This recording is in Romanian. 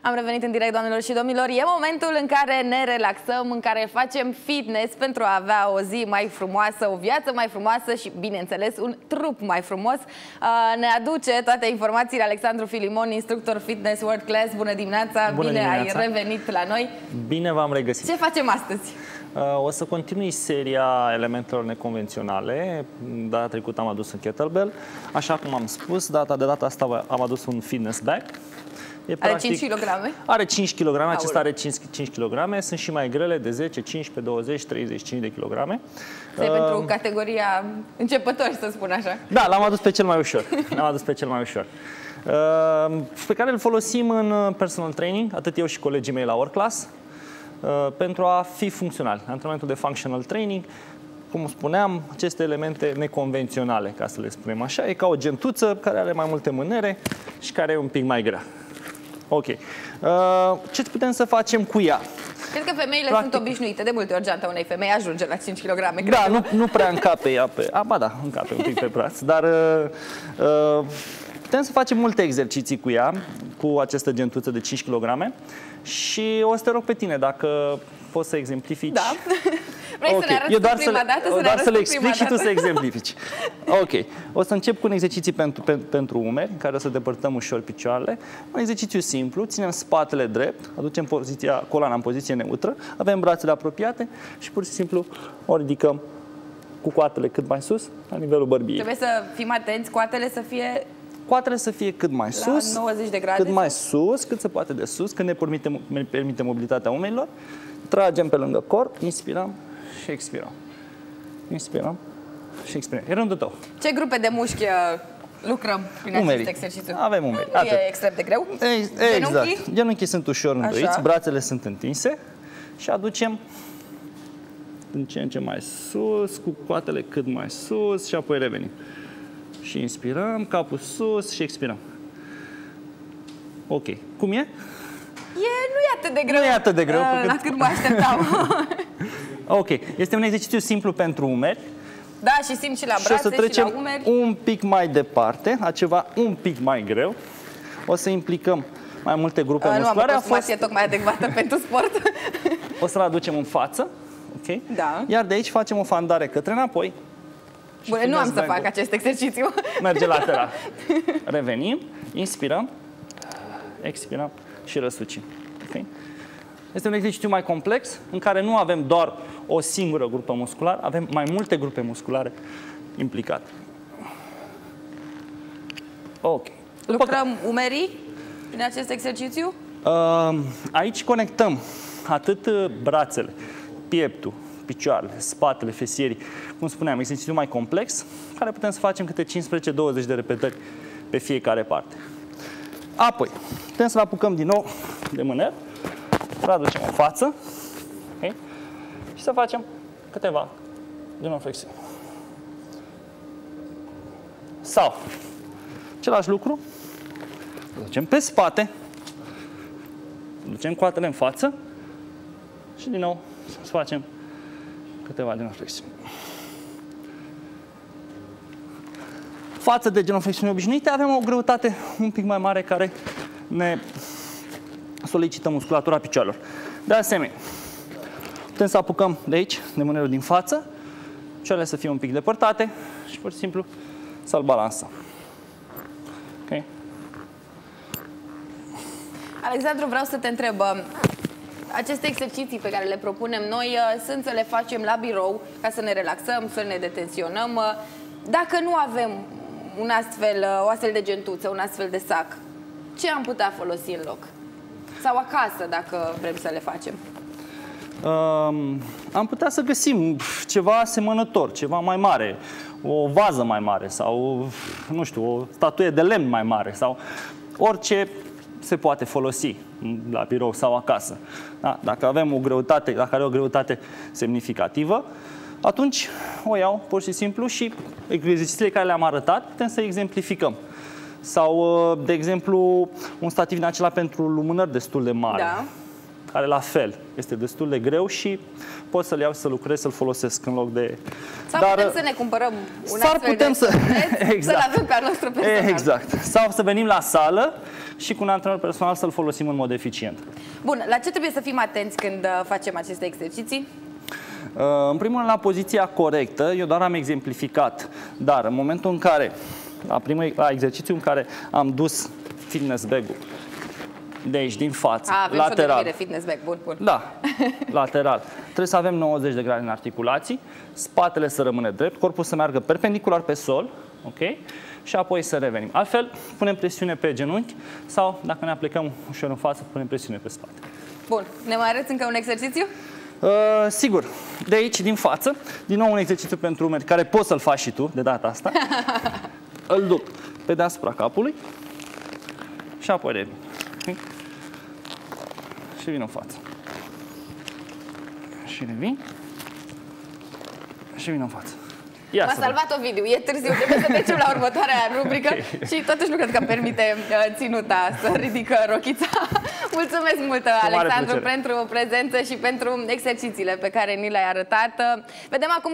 Am revenit în direct, doamnelor și domnilor. E momentul în care ne relaxăm, în care facem fitness pentru a avea o zi mai frumoasă, o viață mai frumoasă și, bineînțeles, un trup mai frumos. Ne aduce toate informațiile Alexandru Filimon, instructor fitness world class. Bună dimineața! Bună dimineața. Ai revenit la noi. Bine v-am regăsit. Ce facem astăzi? O să continui seria elementelor neconvenționale. Data trecută am adus un kettlebell. Așa cum am spus, de data asta am adus un fitness bag. Are 5 kg? Are 5 kg, acesta are 5 kg. Sunt și mai grele, de 10, 15, 20, 35 de kg. Pentru categoria începători, să spun așa. Da, l-am adus pe cel mai ușor. L-am adus pe cel mai ușor. Pe care îl folosim în personal training, atât eu și colegii mei la work class, pentru a fi funcțional. Antrenamentul de functional training, cum spuneam, aceste elemente neconvenționale, ca să le spunem așa, e ca o gentuță care are mai multe mânere și care e un pic mai grea. Ok. Ce putem să facem cu ea? Cred că femeile sunt obișnuite. De multe ori geanta unei femei ajunge la 5 kg. Da, nu prea încape ea pe... Ba da, încape un pic pe braț, dar putem să facem multe exerciții cu ea, cu această gentuță de 5 kg și o să te rog pe tine dacă poți să exemplifici. Da. Vrei să ne arăți prima dată? Doar să le explic și tu să exemplifici. Ok. O să încep cu un exercițiu pentru umeri, în care o să depărtăm ușor picioarele. Un exercițiu simplu. Ținem spatele drept, aducem coloana în poziție neutră, avem brațele apropiate și pur și simplu o ridicăm cu coatele cât mai sus, la nivelul bărbiei. Trebuie să fim atenți, coatele să fie... Coatele să fie cât mai sus, 90 de grade, cât mai sus, cât se poate de sus, când ne permite mobilitatea umerilor. Tragem pe lângă corp, inspirăm și expirăm. Inspirăm și expirăm. E rândul tău. Ce grupe de mușchi lucrăm prin acest exercițiu? Avem umeri. Nu e extrem de greu. Exact. Genunchii sunt ușor îndoiți, brațele sunt întinse și aducem din ce în ce mai sus, cu coatele cât mai sus și apoi revenim. Și inspirăm, capul sus și expirăm. Ok. Cum e? Nu e atât de greu. Nu e atât de greu. La cât mă așteptam. Ok. Este un exercițiu simplu pentru umeri. Da, și simt și la brațe și la umeri. Un pic mai departe, la ceva un pic mai greu. O să implicăm mai multe grupe musculare. Nu am o consumație tocmai adecvată pentru sport. O să-l aducem în față. Ok? Da. Iar de aici facem o fandare către înapoi. Bun, nu am să fac acest exercițiu. Merge lateral. Revenim, inspirăm, expirăm și răsucim. Okay? Este un exercițiu mai complex, în care nu avem doar o singură grupă musculară, avem mai multe grupe musculare implicate. Ok. Lucrăm umerii prin acest exercițiu? Aici conectăm atât brațele, pieptul, picioarele, spatele, fesierii. Cum spuneam, exercițiu mai complex, care putem să facem câte 15-20 de repetări pe fiecare parte. Apoi, putem să-l apucăm din nou de mâner, să-l aducem în față, okay? Și să facem câteva genoflexiuni. Sau, același lucru, îl ducem pe spate, ducem coatele în față și din nou să facem câteva genoflexiuni. Față de genoflexiuni obișnuite, avem o greutate un pic mai mare care ne solicită musculatura picioarelor. De asemenea, putem să apucăm de aici, de mânerul din față, picioarele să fie un pic depărtate și pur și simplu să-l balansăm. Okay? Alexandru, vreau să te întreb, aceste exerciții pe care le propunem noi sunt să le facem la birou ca să ne relaxăm, să ne detenționăm. Dacă nu avem o astfel de gentuță, un astfel de sac, ce am putea folosi în loc? Sau acasă, dacă vrem să le facem? Am putea să găsim ceva asemănător, ceva mai mare, o vază mai mare sau, nu știu, o statuie de lemn mai mare sau orice se poate folosi la birou sau acasă. Da? Dacă avem o greutate, dacă are o greutate semnificativă, atunci o iau pur și simplu și exercițiile care le-am arătat putem să exemplificăm. Sau, de exemplu, un stativ din acela pentru lumânări destul de mare. Da. care la fel este destul de greu și pot să-l iau și să lucrez, să-l folosesc în loc de... Sau putem să ne cumpărăm un astfel de exact. să-l avem pe al nostru personal. Exact. Sau să venim la sală și cu un antrenor personal să-l folosim în mod eficient. Bun, la ce trebuie să fim atenți când facem aceste exerciții? În primul rând, la poziția corectă, eu doar am exemplificat, dar în momentul în care, la exercițiu în care am dus fitness bag-ul de aici, din față, lateral. De fitness bag, bun. Da, lateral. Trebuie să avem 90 de grade în articulații, spatele să rămână drept, corpul să meargă perpendicular pe sol, ok? Și apoi să revenim. Altfel, punem presiune pe genunchi sau, dacă ne aplicăm ușor în față, punem presiune pe spate. Bun, ne mai arăți încă un exercițiu? Sigur, de aici, din față, din nou un exercițiu pentru umeri, care poți să-l faci și tu, de data asta. Îl duc pe deasupra capului și apoi revin. Okay? Și vin în față. Și revin. Și vin în față. M-a salvat Ovidiu, e târziu, trebuie să trecem la următoarea rubrică și totuși nu cred că permite ținuta să ridică rochița. Mulțumesc mult, Alexandru, pentru prezență și pentru exercițiile pe care ni le-ai arătat. Vedem acum